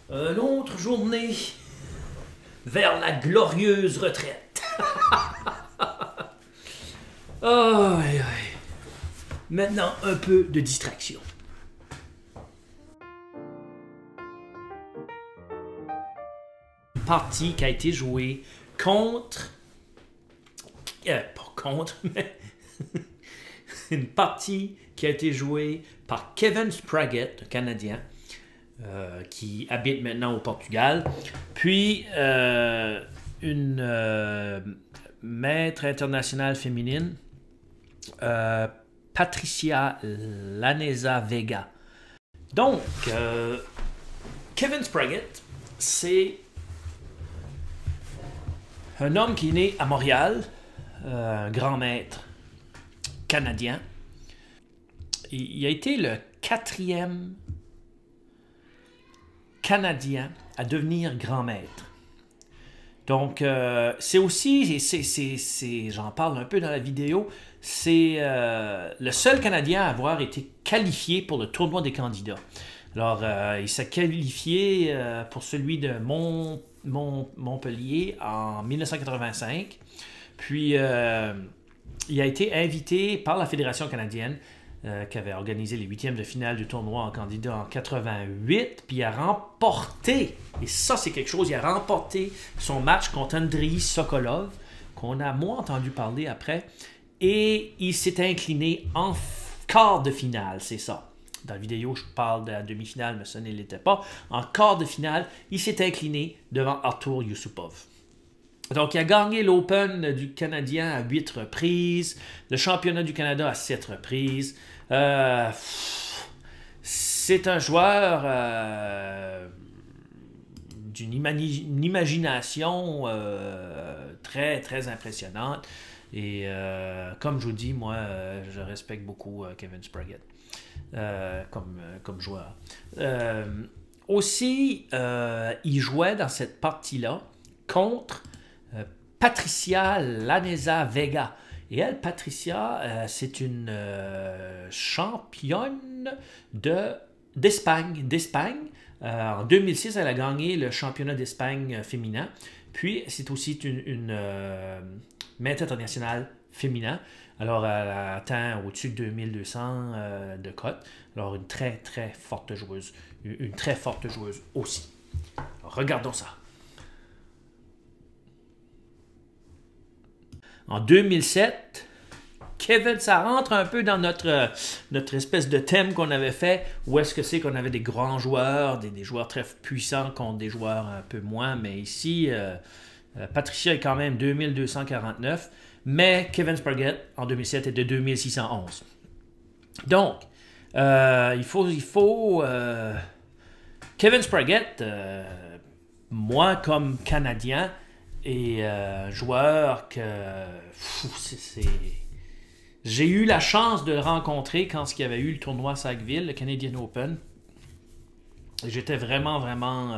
Une autre journée vers la glorieuse retraite. Oh, aïe, aïe. Maintenant, un peu de distraction. Une partie qui a été jouée contre... pas contre, mais... une partie qui a été jouée par Kevin Spraggett, un Canadien, qui habite maintenant au Portugal. Puis, une maître internationale féminine, Patricia Laneza Vega. Donc, Kevin Spraggett, c'est un homme qui est né à Montréal, un grand maître canadien. Il a été le 4e Canadien à devenir grand maître. Donc, c'est aussi, j'en parle un peu dans la vidéo, c'est le seul Canadien à avoir été qualifié pour le tournoi des candidats. Alors, il s'est qualifié pour celui de Montpellier en 1985. Puis, il a été invité par la Fédération canadienne qui avait organisé les 8e de finale du tournoi en candidat en 88, puis il a remporté, et ça c'est quelque chose, il a remporté son match contre Andrei Sokolov, qu'on a moins entendu parler après, et il s'est incliné en quart de finale, c'est ça. Dans la vidéo, je parle de la demi-finale, mais ce ne l'était pas. En quart de finale, il s'est incliné devant Artur Yusupov. Donc, il a gagné l'Open du Canadien à 8 reprises, le championnat du Canada à 7 reprises. C'est un joueur d'une imagination très, très impressionnante. Et comme je vous dis, moi, je respecte beaucoup Kevin Spraggett comme joueur. Aussi, il jouait dans cette partie-là contre Patricia Laneza Vega. Et elle, Patricia, c'est une championne d'Espagne. En 2006, elle a gagné le championnat d'Espagne féminin. Puis, c'est aussi une maître internationale féminin. Alors, elle a atteint au-dessus de 2200 de cote. Alors, une très, très forte joueuse. Une très forte joueuse aussi. Alors, regardons ça. En 2007, Kevin, ça rentre un peu dans notre espèce de thème qu'on avait fait, où est-ce que c'est qu'on avait des grands joueurs, des joueurs très puissants contre des joueurs un peu moins, mais ici, Patricia est quand même 2249, mais Kevin Spraggett, en 2007, est de 2611. Donc, il faut Kevin Spraggett, moi comme Canadien, et joueur que j'ai eu la chance de le rencontrer quand il y avait eu le tournoi Sackville, le Canadian Open. J'étais vraiment, vraiment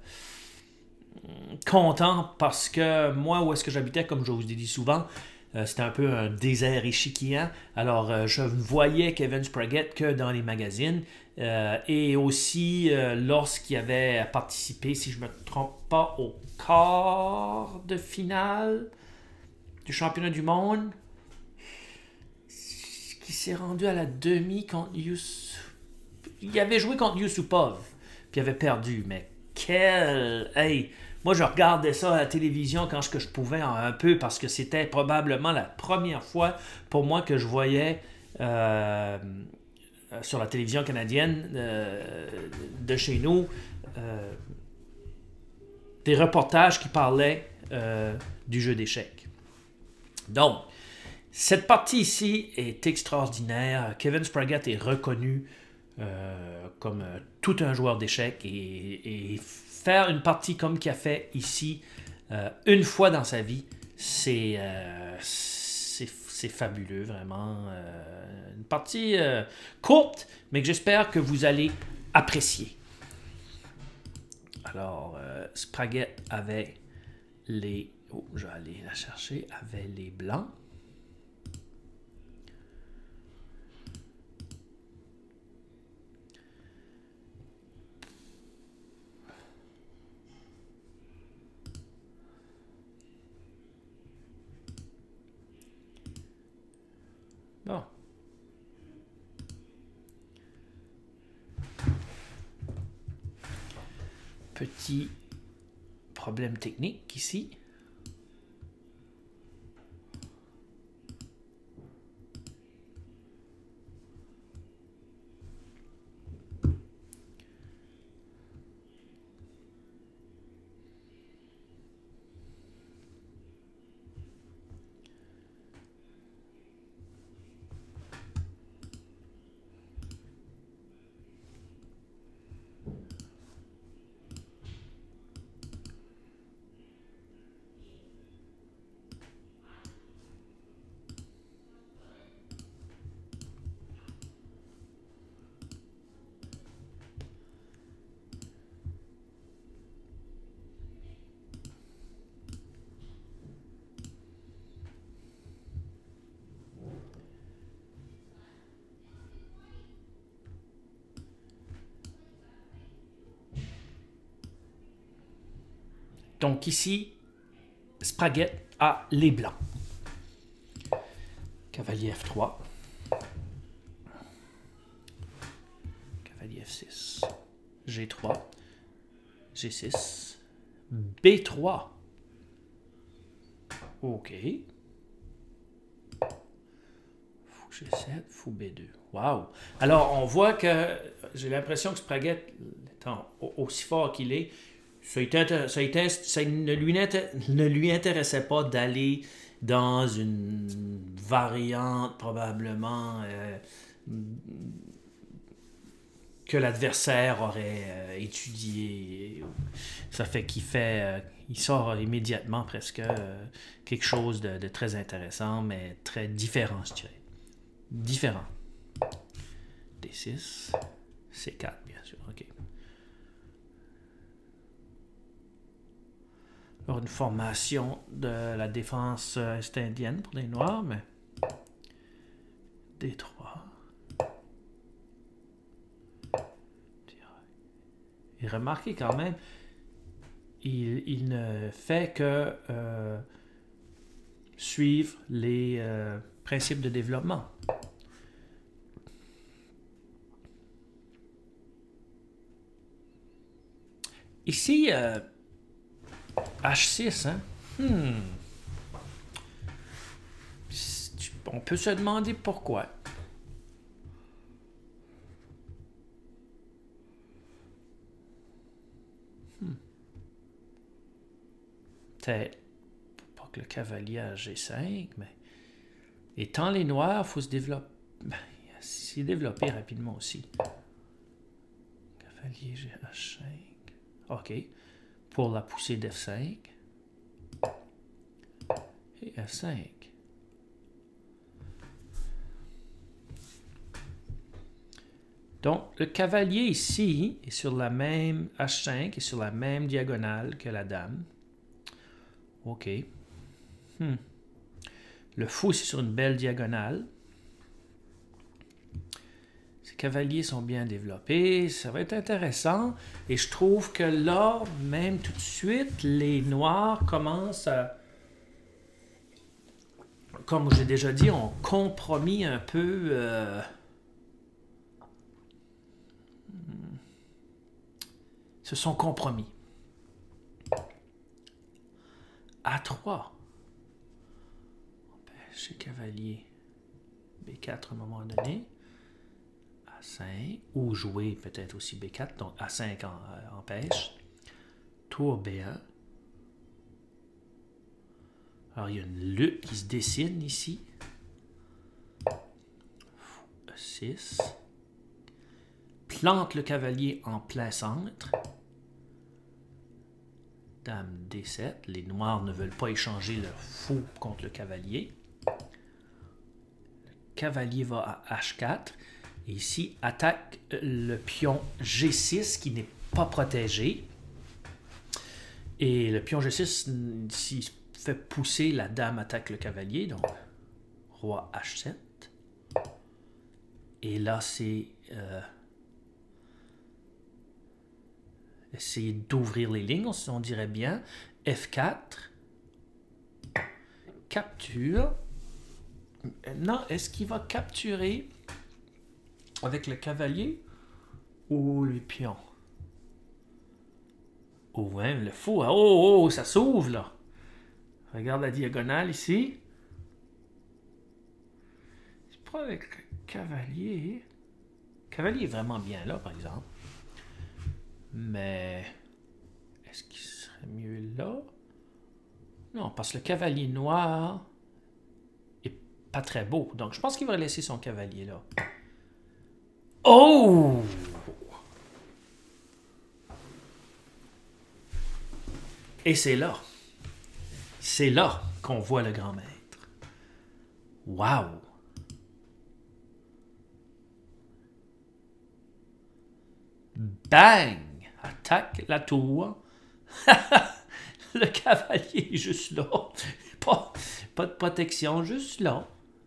content parce que moi, où est-ce que j'habitais, comme je vous ai dit souvent, c'était un peu un désert échiquier. Alors, je ne voyais Kevin Spraggett que dans les magazines. Et aussi, lorsqu'il avait participé, si je ne me trompe pas, au quart de finale du championnat du monde, qui s'est rendu à la demi contre il avait joué contre Yusupov, puis il avait perdu. Mais hey! Moi, je regardais ça à la télévision quand je pouvais un peu, parce que c'était probablement la première fois pour moi que je voyais sur la télévision canadienne de chez nous des reportages qui parlaient du jeu d'échecs. Donc, cette partie ici est extraordinaire. Kevin Spraggett est reconnu comme tout un joueur d'échecs, et faire une partie comme qu'il a fait ici une fois dans sa vie, c'est fabuleux, vraiment. Une partie courte, mais que j'espère que vous allez apprécier. Alors, Spraggett avait les... Oh, je vais aller la chercher. Avait les blancs. petit problème technique ici. Donc ici, Spraguette a les blancs. Cavalier F3. Cavalier F6. G3. G6. B3. OK. Fou G7, fou B2. Wow! Alors, on voit que j'ai l'impression que Spraguette, étant aussi fort qu'il est, ça ne lui intéressait pas d'aller dans une variante probablement que l'adversaire aurait étudiée. Ça fait il sort immédiatement presque quelque chose de très intéressant, mais très différent, je dirais. Différent. D6, C4, bien sûr, OK. Alors, une formation de la défense est-indienne pour les Noirs, mais D3. Et remarquez quand même, il ne fait que suivre les principes de développement. Ici, H6, hein? On peut se demander pourquoi. Peut-être pas que le cavalier à G5, mais étant les noirs, il faut se développer. S'y développer rapidement aussi. Cavalier GH5. OK. Pour la poussée d'F5. Et F5. Donc, le cavalier ici est sur la même H5 et sur la même diagonale que la dame. OK. Le fou, c'est sur une belle diagonale. Ces cavaliers sont bien développés. Ça va être intéressant. Et je trouve que là, même tout de suite, les noirs commencent à... Comme j'ai déjà dit, on compromis un peu... se sont compromis. A3. Chez cavalier B4 à un moment donné. A5. Ou jouer peut-être aussi B4. Donc A5 empêche. Tour B1. Alors il y a une lutte qui se dessine ici. E6. Plante le cavalier en plein centre. Dame D7. Les noirs ne veulent pas échanger leur fou contre le cavalier. Le cavalier va à H4. Et ici, attaque le pion G6 qui n'est pas protégé. Et le pion G6, s'il fait pousser, la dame attaque le cavalier. Donc, roi H7. Et là, c'est... essayer d'ouvrir les lignes, on dirait bien. F4. Capture. Non, est-ce qu'il va capturer avec le cavalier ou les pions? Oh, hein, le fou. Oh, oh, ça s'ouvre, là. Regarde la diagonale ici. C'est pas avec le cavalier. Le cavalier est vraiment bien là, par exemple. Mais est-ce qu'il serait mieux là? Non, parce que le cavalier noir est pas très beau. Donc, je pense qu'il va laisser son cavalier là. Oh! Et c'est là. C'est là qu'on voit le grand maître. Wow! Bang! Attaque la tour. Le cavalier est juste là. Pas de protection, juste là.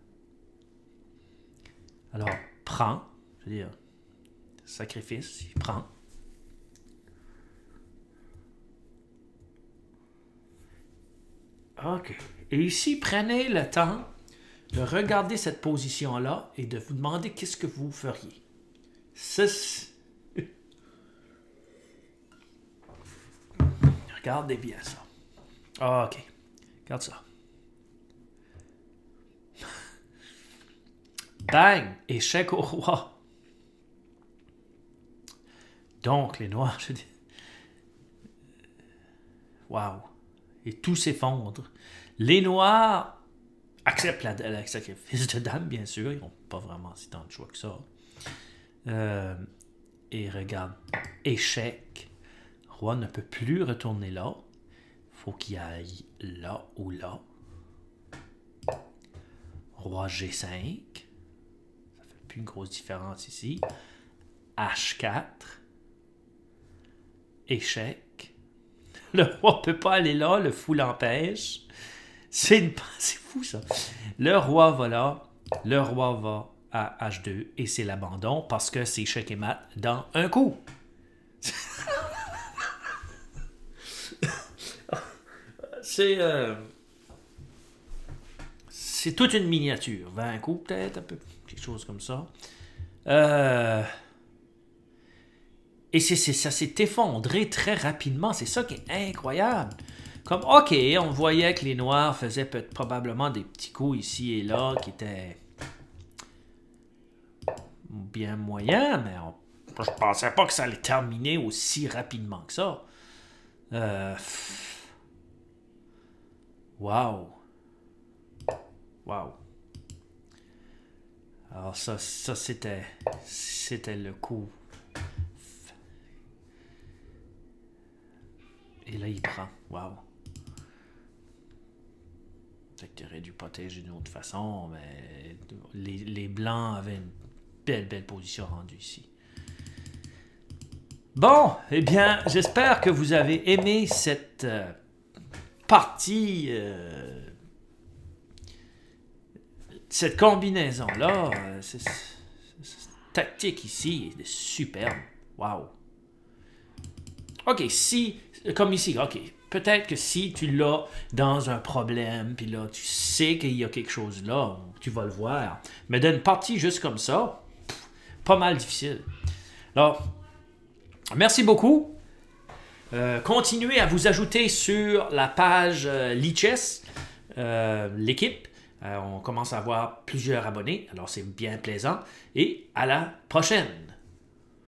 Alors, prends. Je veux dire, sacrifice, il prend. OK. Et ici, prenez le temps de regarder cette position-là et de vous demander qu'est-ce que vous feriez. Regardez bien ça. OK. Regarde ça. Bang! Échec au roi. Donc, les noirs, je dis... Wow. Et tout s'effondre. Les noirs acceptent le sacrifice de dame, bien sûr. Ils n'ont pas vraiment si tant de choix que ça. Et regarde. Échec. Le roi ne peut plus retourner là. Faut qu'il aille là ou là. Roi G5. Ça fait plus une grosse différence ici. H4. Échec. Le roi ne peut pas aller là, le fou l'empêche. C'est fou ça. Le roi va là, le roi va à H2 et c'est l'abandon parce que c'est échec et mat dans un coup. C'est toute une miniature. 20 coups peut-être, un peu quelque chose comme ça. Et ça s'est effondré très rapidement. C'est ça qui est incroyable. Comme, OK, on voyait que les Noirs faisaient probablement des petits coups ici et là qui étaient bien moyens, mais je pensais pas que ça allait terminer aussi rapidement que ça. Wow. Wow. Alors ça c'était le coup. Et là, il prend. Wow. Peut-être qu'il aurait dû protéger d'une autre façon, mais les Blancs avaient une belle position rendue ici. Bon, eh bien, j'espère que vous avez aimé cette partie, cette combinaison-là. Cette tactique ici est superbe. Wow. OK, comme ici, OK. Peut-être que si tu l'as dans un problème, puis là, tu sais qu'il y a quelque chose là, tu vas le voir. Mais d'une partie juste comme ça, pas mal difficile. Alors, merci beaucoup. Continuez à vous ajouter sur la page Lichess, l'équipe. On commence à avoir plusieurs abonnés, alors c'est bien plaisant. Et à la prochaine!